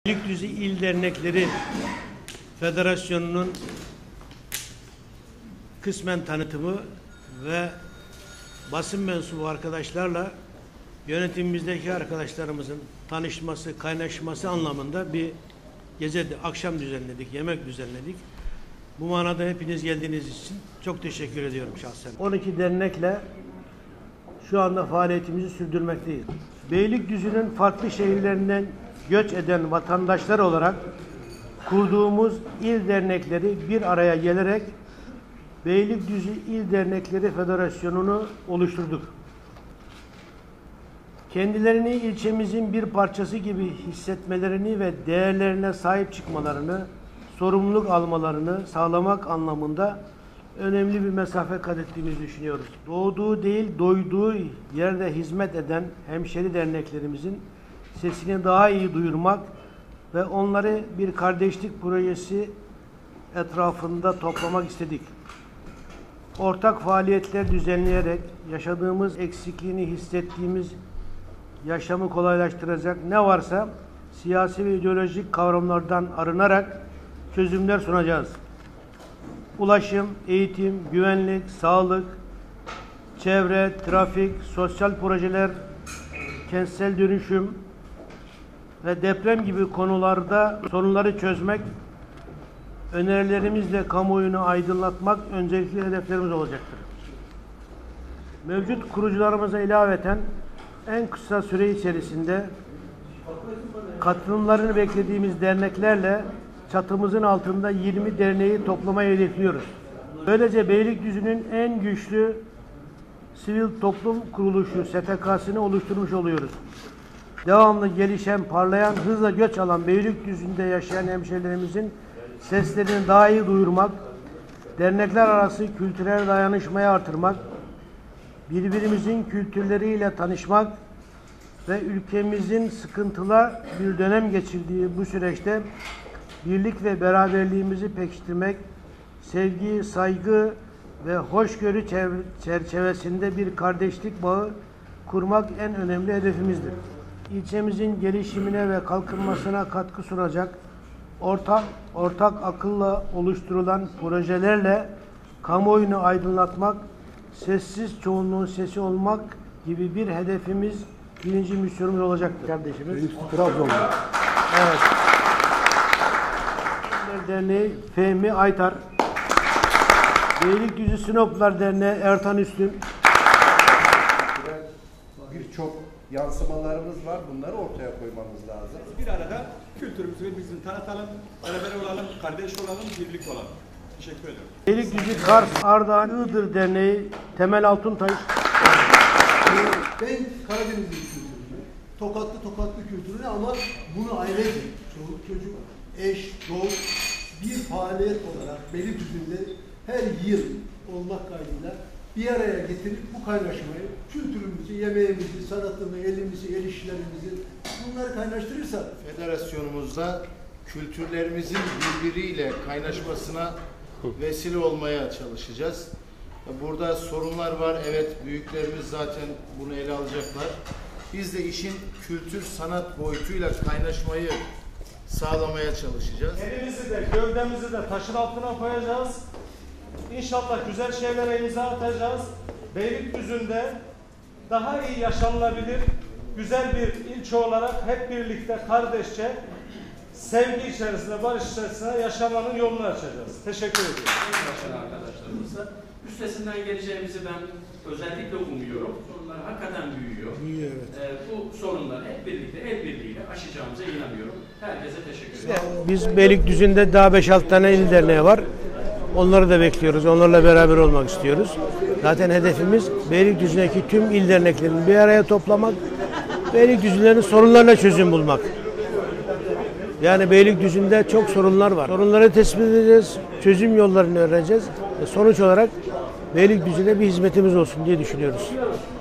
Beylikdüzü İl Dernekleri Federasyonu'nun kısmen tanıtımı ve basın mensubu arkadaşlarla yönetimimizdeki arkadaşlarımızın tanışması, kaynaşması anlamında bir gece, akşam düzenledik, yemek düzenledik. Bu manada hepiniz geldiğiniz için çok teşekkür ediyorum şahsen. 12 dernekle şu anda faaliyetimizi sürdürmekteyiz. Beylikdüzü'nün farklı şehirlerinden göç eden vatandaşlar olarak kurduğumuz il dernekleri bir araya gelerek Beylikdüzü İl Dernekleri Federasyonu'nu oluşturduk. Kendilerini ilçemizin bir parçası gibi hissetmelerini ve değerlerine sahip çıkmalarını, sorumluluk almalarını sağlamak anlamında önemli bir mesafe kat ettiğimizi düşünüyoruz. Doğduğu değil, doyduğu yerde hizmet eden hemşeri derneklerimizin sesini daha iyi duyurmak ve onları bir kardeşlik projesi etrafında toplamak istedik. Ortak faaliyetler düzenleyerek yaşadığımız eksikliğini hissettiğimiz yaşamı kolaylaştıracak ne varsa siyasi ve ideolojik kavramlardan arınarak çözümler sunacağız. Ulaşım, eğitim, güvenlik, sağlık, çevre, trafik, sosyal projeler, kentsel dönüşüm ve deprem gibi konularda sorunları çözmek, önerilerimizle kamuoyunu aydınlatmak öncelikli hedeflerimiz olacaktır. Mevcut kurucularımıza ilaveten en kısa süre içerisinde katılımlarını beklediğimiz derneklerle çatımızın altında 20 derneği toplamayı hedefliyoruz. Böylece Beylikdüzü'nün en güçlü sivil toplum kuruluşu STK'sını oluşturmuş oluyoruz. Devamlı gelişen, parlayan, hızla göç alan Beylikdüzü'nde yaşayan hemşehrilerimizin seslerini daha iyi duyurmak, dernekler arası kültürel dayanışmayı artırmak, birbirimizin kültürleriyle tanışmak ve ülkemizin sıkıntılı bir dönem geçirdiği bu süreçte birlik ve beraberliğimizi pekiştirmek, sevgi, saygı ve hoşgörü çerçevesinde bir kardeşlik bağı kurmak en önemli hedefimizdir. İlçemizin gelişimine ve kalkınmasına katkı sunacak, ortak akılla oluşturulan projelerle kamuoyunu aydınlatmak, sessiz çoğunluğun sesi olmak gibi bir hedefimiz, birinci misyonumuz olacaktır kardeşimiz. Trabzon'da. Evet. Derneği Fehmi Aytar, Beylikdüzü Sinoplular Derneği Ertan Üstün. Birçok yansımalarımız var. Bunları ortaya koymamız lazım. Bir arada kültürümüzü bizim tanıtalım, beraber olalım, kardeş olalım, birlik olalım. Teşekkür ederim. Beylikdüzü Kars Ardahan Iğdır Derneği Temel Altuntaş. Ben Karadenizli kültürünü, tokatlı kültürünü ama bunu ayrıca çocuk, eş, dost bir faaliyet olarak Beylikdüzü'nde her yıl olmak kaydıyla bir araya getirip bu kaynaşmayı, kültürümüzü, yemeğimizi, sanatımızı, elimizi, el işlerimizi bunları kaynaştırırsak federasyonumuzda kültürlerimizin birbiriyle kaynaşmasına vesile olmaya çalışacağız. Burada sorunlar var. Evet, büyüklerimiz zaten bunu ele alacaklar. Biz de işin kültür sanat boyutuyla kaynaşmayı sağlamaya çalışacağız. Elimizi de gövdemizi de taşın altına koyacağız. İnşallah güzel şeylere imza atacağız. Beylikdüzü'nde daha iyi yaşanılabilir, güzel bir ilçe olarak hep birlikte kardeşçe, sevgi içerisinde, barış içerisinde yaşamanın yolunu açacağız. Teşekkür ediyorum. Arkadaşlarımızla üstesinden geleceğimizi ben özellikle umuyorum. Sorunlar hakikaten büyüyor. Evet. Bu sorunları hep birlikte, el birliğiyle aşacağımıza inanıyorum. Herkese teşekkür ederim. Biz Beylikdüzü'nde daha 5-6 tane il derneği var. Onları da bekliyoruz. Onlarla beraber olmak istiyoruz. Zaten hedefimiz Beylikdüzü'ndeki tüm il derneklerini bir araya toplamak, Beylikdüzü'nün sorunlarına çözüm bulmak. Yani Beylikdüzü'nde çok sorunlar var. Sorunları tespit edeceğiz, çözüm yollarını öğreneceğiz. Sonuç olarak Beylikdüzü'ne bir hizmetimiz olsun diye düşünüyoruz.